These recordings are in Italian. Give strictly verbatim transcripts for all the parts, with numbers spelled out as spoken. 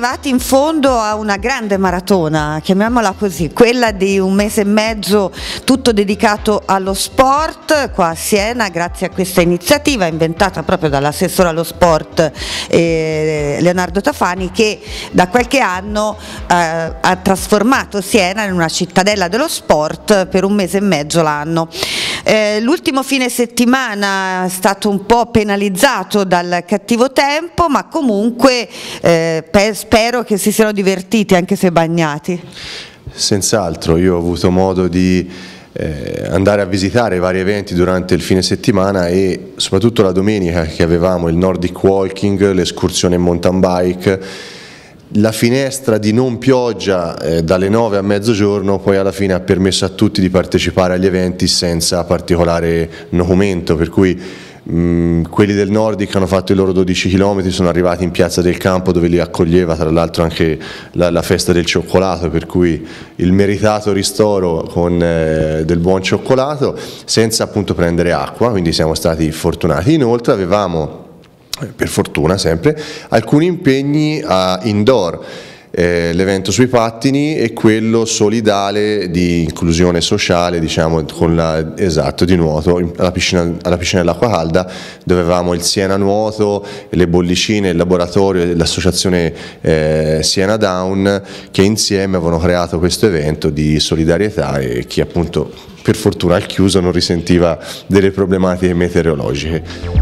arrivati in fondo a una grande maratona, chiamiamola così, quella di un mese e mezzo tutto dedicato allo sport qua a Siena, grazie a questa iniziativa inventata proprio dall'assessore allo sport eh, Leonardo Tafani, che da qualche anno eh, ha trasformato Siena in una cittadella dello sport per un mese e mezzo l'anno. Eh, l'ultimo fine settimana è stato un po' penalizzato dal cattivo tempo, ma comunque eh, spero che si siano divertiti anche se bagnati. Senz'altro, io ho avuto modo di eh, andare a visitare vari eventi durante il fine settimana e soprattutto la domenica che avevamo il Nordic Walking, l'escursione in mountain bike. La finestra di non pioggia eh, dalle nove a mezzogiorno poi alla fine ha permesso a tutti di partecipare agli eventi senza particolare nocumento, per cui mh, quelli del Nordic hanno fatto i loro dodici chilometri, sono arrivati in Piazza del Campo dove li accoglieva tra l'altro anche la, la festa del cioccolato, per cui il meritato ristoro con eh, del buon cioccolato senza appunto prendere acqua, quindi siamo stati fortunati. Inoltre avevamo, per fortuna sempre, alcuni impegni a indoor, eh, l'evento sui pattini e quello solidale di inclusione sociale, diciamo, con la, esatto, di nuoto alla piscina, alla piscina dell'acqua calda, dove avevamo il Siena Nuoto, le bollicine, il laboratorio e l'associazione eh, Siena Down, che insieme avevano creato questo evento di solidarietà e che appunto per fortuna al chiuso non risentiva delle problematiche meteorologiche.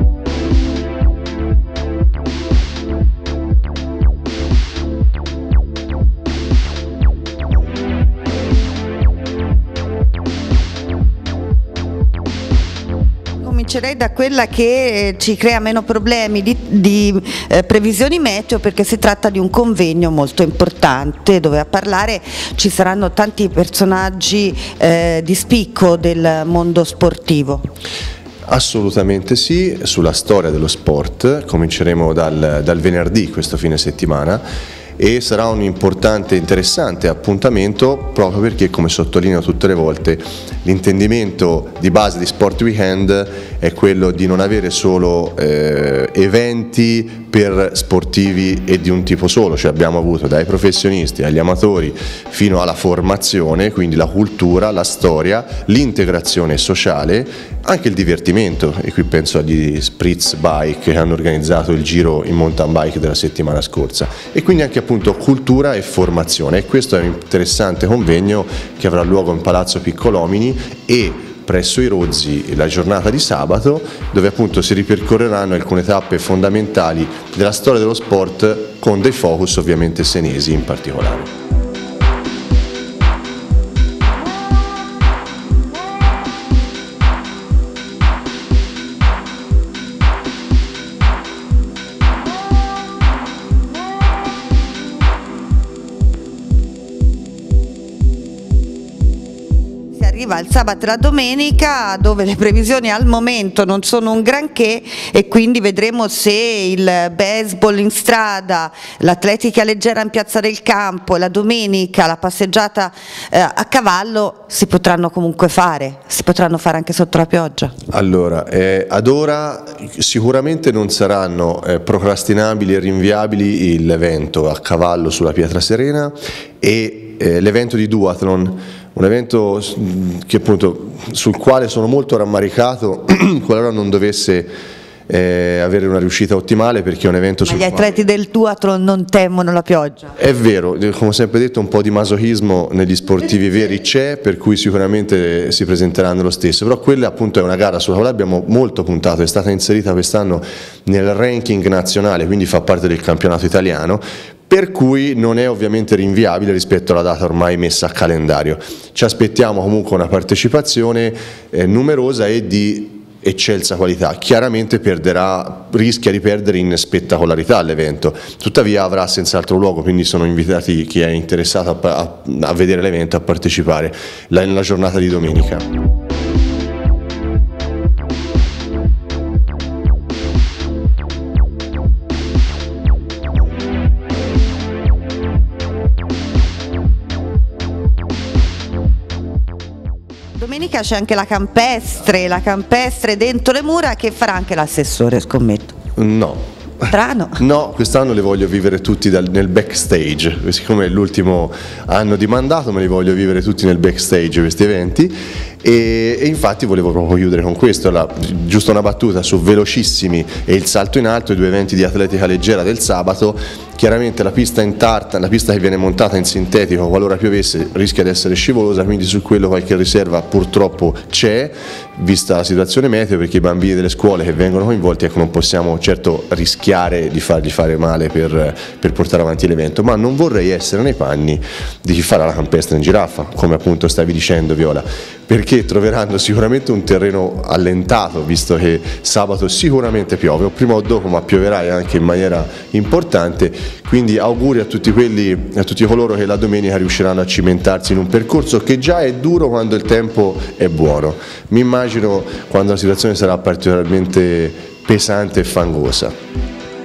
Comincerei da quella che ci crea meno problemi di, di eh, previsioni meteo, perché si tratta di un convegno molto importante dove a parlare ci saranno tanti personaggi eh, di spicco del mondo sportivo. Assolutamente sì, sulla storia dello sport cominceremo dal, dal venerdì questo fine settimana e sarà un importante e interessante appuntamento proprio perché, come sottolineo tutte le volte, l'intendimento di base di Sport Weekend è quello di non avere solo eh, eventi per sportivi e di un tipo solo, cioè abbiamo avuto dai professionisti agli amatori fino alla formazione, quindi la cultura, la storia, l'integrazione sociale, anche il divertimento, e qui penso agli Spritz Bike che hanno organizzato il giro in mountain bike della settimana scorsa, e quindi anche appunto cultura e formazione. E questo è un interessante convegno che avrà luogo in Palazzo Piccolomini e presso i Rozzi la giornata di sabato, dove appunto si ripercorreranno alcune tappe fondamentali della storia dello sport con dei focus ovviamente senesi in particolare. Arriva il sabato e la domenica, dove le previsioni al momento non sono un granché, e quindi vedremo se il baseball in strada, l'atletica leggera in Piazza del Campo, la domenica la passeggiata eh, a cavallo si potranno comunque fare, si potranno fare anche sotto la pioggia. Allora, eh, ad ora sicuramente non saranno eh, procrastinabili e rinviabili l'evento a cavallo sulla Pietra Serena e eh, l'evento di duathlon, un evento che appunto sul quale sono molto rammaricato qualora non dovesse eh, avere una riuscita ottimale, perché è un evento. Ma sul gli atleti quale... del duathlon non temono la pioggia? È vero, come ho sempre detto, un po' di masochismo negli sportivi veri c'è, per cui sicuramente si presenteranno lo stesso, però quella appunto è una gara sulla quale abbiamo molto puntato, è stata inserita quest'anno nel ranking nazionale, quindi fa parte del campionato italiano, per cui non è ovviamente rinviabile rispetto alla data ormai messa a calendario. Ci aspettiamo comunque una partecipazione eh, numerosa e di eccelsa qualità. Chiaramente perderà, rischia di perdere in spettacolarità l'evento, tuttavia avrà senz'altro luogo, quindi sono invitati chi è interessato a, a, a vedere l'evento a partecipare nella giornata di domenica. Domenica c'è anche la campestre, la campestre dentro le mura, che farà anche l'assessore, scommetto. No, Strano. No, quest'anno le voglio vivere tutti dal, nel backstage, siccome è l'ultimo anno di mandato me li voglio vivere tutti nel backstage questi eventi. E, e infatti volevo proprio chiudere con questo, la, giusto una battuta su Velocissimi e il salto in alto, i due eventi di atletica leggera del sabato. Chiaramente la pista in tartan, la pista che viene montata in sintetico qualora piovesse rischia di essere scivolosa, quindi su quello qualche riserva purtroppo c'è, vista la situazione meteo, perché i bambini delle scuole che vengono coinvolti, ecco, non possiamo certo rischiare di fargli fare male per, per portare avanti l'evento, ma non vorrei essere nei panni di chi farà la campestre in giraffa, come appunto stavi dicendo Viola, perché troveranno sicuramente un terreno allentato, visto che sabato sicuramente piove, o prima o dopo, ma pioverà anche in maniera importante. Quindi auguri a tutti quelli, a tutti coloro che la domenica riusciranno a cimentarsi in un percorso che già è duro quando il tempo è buono. Mi immagino quando la situazione sarà particolarmente pesante e fangosa.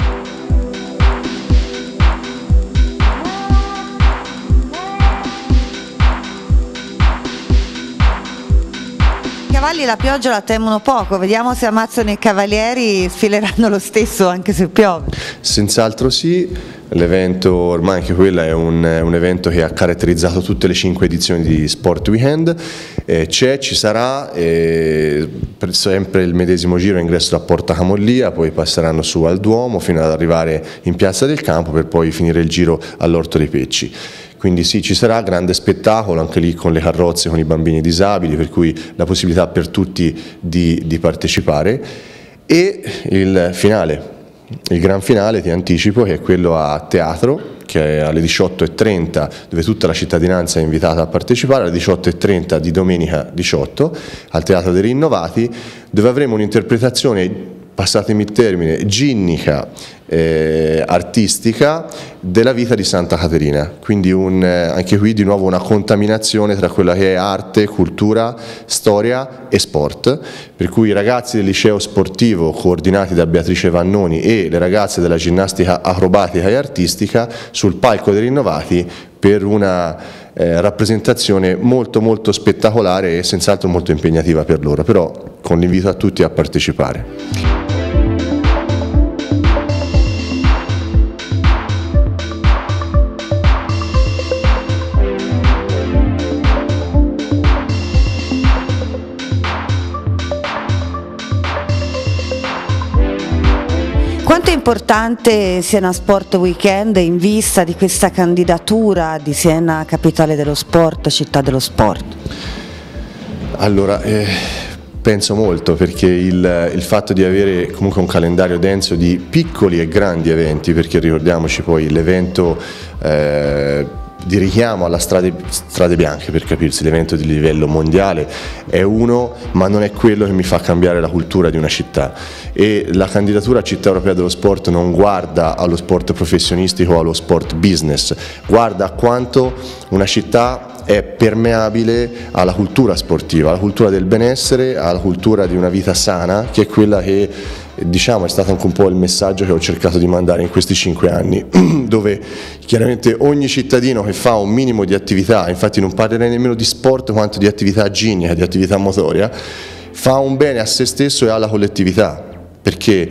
I cavalli la pioggia la temono poco, vediamo se ammazzano i cavalieri, sfileranno lo stesso anche se piove. Senz'altro sì, l'evento ormai anche quello è un, un evento che ha caratterizzato tutte le cinque edizioni di Sport Weekend, eh, c'è, ci sarà, eh, per sempre il medesimo giro ingresso da Porta Camollia, poi passeranno su al Duomo fino ad arrivare in Piazza del Campo per poi finire il giro all'Orto dei Pecci. Quindi sì, ci sarà grande spettacolo, anche lì con le carrozze, con i bambini disabili, per cui la possibilità per tutti di, di partecipare. E il finale, il gran finale, ti anticipo, che è quello a teatro, che è alle diciotto e trenta, dove tutta la cittadinanza è invitata a partecipare, alle diciotto e trenta di domenica diciotto, al Teatro dei Rinnovati, dove avremo un'interpretazione, passatemi il termine, ginnica, eh, artistica della vita di Santa Caterina, quindi un, eh, anche qui di nuovo una contaminazione tra quella che è arte, cultura, storia e sport, per cui i ragazzi del liceo sportivo coordinati da Beatrice Vannoni e le ragazze della ginnastica acrobatica e artistica sul palco dei Rinnovati per una eh, rappresentazione molto molto spettacolare e senz'altro molto impegnativa per loro, però con l'invito a tutti a partecipare. Quanto è importante Siena Sport Weekend in vista di questa candidatura di Siena capitale dello sport, città dello sport? Allora, eh, penso molto, perché il, il fatto di avere comunque un calendario denso di piccoli e grandi eventi, perché ricordiamoci poi l'evento eh, di richiamo alla strade, strade bianche, per capirsi, l'evento di livello mondiale è uno, ma non è quello che mi fa cambiare la cultura di una città, e la candidatura a città europea dello sport non guarda allo sport professionistico o allo sport business, guarda a quanto una città è permeabile alla cultura sportiva, alla cultura del benessere, alla cultura di una vita sana, che è quella che, diciamo, è stato anche un po' il messaggio che ho cercato di mandare in questi cinque anni, dove chiaramente ogni cittadino che fa un minimo di attività, infatti non parlerei nemmeno di sport quanto di attività ginnica, di attività motoria, fa un bene a se stesso e alla collettività, perché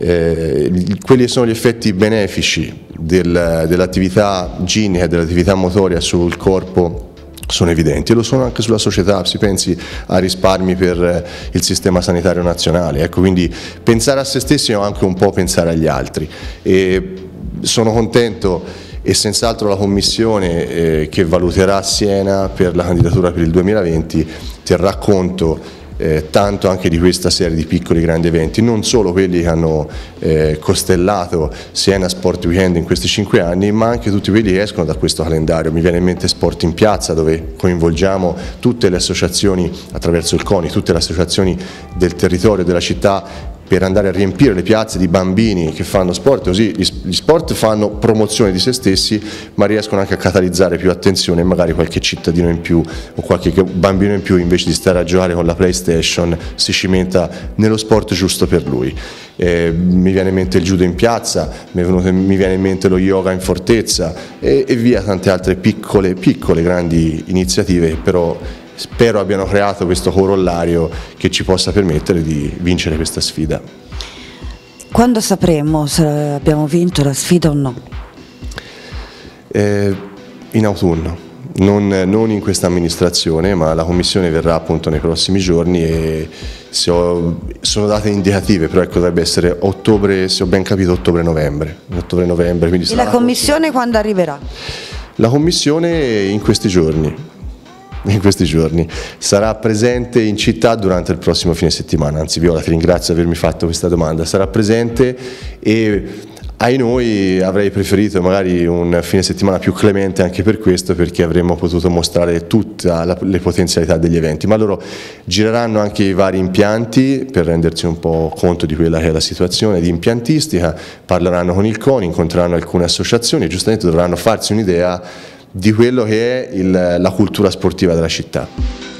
eh, quelli sono gli effetti benefici del, dell'attività ginnica e dell'attività motoria sul corpo sono evidenti, e lo sono anche sulla società. Si pensi a risparmi per il sistema sanitario nazionale, ecco, quindi pensare a se stessi è anche un po' pensare agli altri, e sono contento, e senz'altro la commissione eh, che valuterà Siena per la candidatura per il duemilaventi terrà conto Eh, tanto anche di questa serie di piccoli grandi eventi, non solo quelli che hanno eh, costellato Siena Sport Weekend in questi cinque anni, ma anche tutti quelli che escono da questo calendario. Mi viene in mente Sport in Piazza, dove coinvolgiamo tutte le associazioni attraverso il CONI, tutte le associazioni del territorio della città, per andare a riempire le piazze di bambini che fanno sport, così gli sport fanno promozione di se stessi, ma riescono anche a catalizzare più attenzione, e magari qualche cittadino in più o qualche bambino in più, invece di stare a giocare con la PlayStation, si cimenta nello sport giusto per lui. Eh, mi viene in mente il judo in piazza, mi, è venuto, mi viene in mente lo yoga in fortezza e, e via tante altre piccole, piccole grandi iniziative che però spero abbiano creato questo corollario che ci possa permettere di vincere questa sfida. Quando sapremo se abbiamo vinto la sfida o no? Eh, in autunno. Non, non in questa amministrazione, ma la commissione verrà appunto nei prossimi giorni e se ho, sono date indicative, però ecco, dovrebbe essere ottobre, se ho ben capito, ottobre-novembre. Ottobre-novembre, quindi e la commissione quando arriverà? La commissione in questi giorni, in questi giorni sarà presente in città durante il prossimo fine settimana, anzi Viola ti ringrazio di avermi fatto questa domanda, sarà presente e ai noi avrei preferito magari un fine settimana più clemente anche per questo, perché avremmo potuto mostrare tutte le potenzialità degli eventi, ma loro gireranno anche i vari impianti per rendersi un po' conto di quella che è la situazione di impiantistica, parleranno con il CONI, incontreranno alcune associazioni e giustamente dovranno farsi un'idea di quello che è il, la cultura sportiva della città.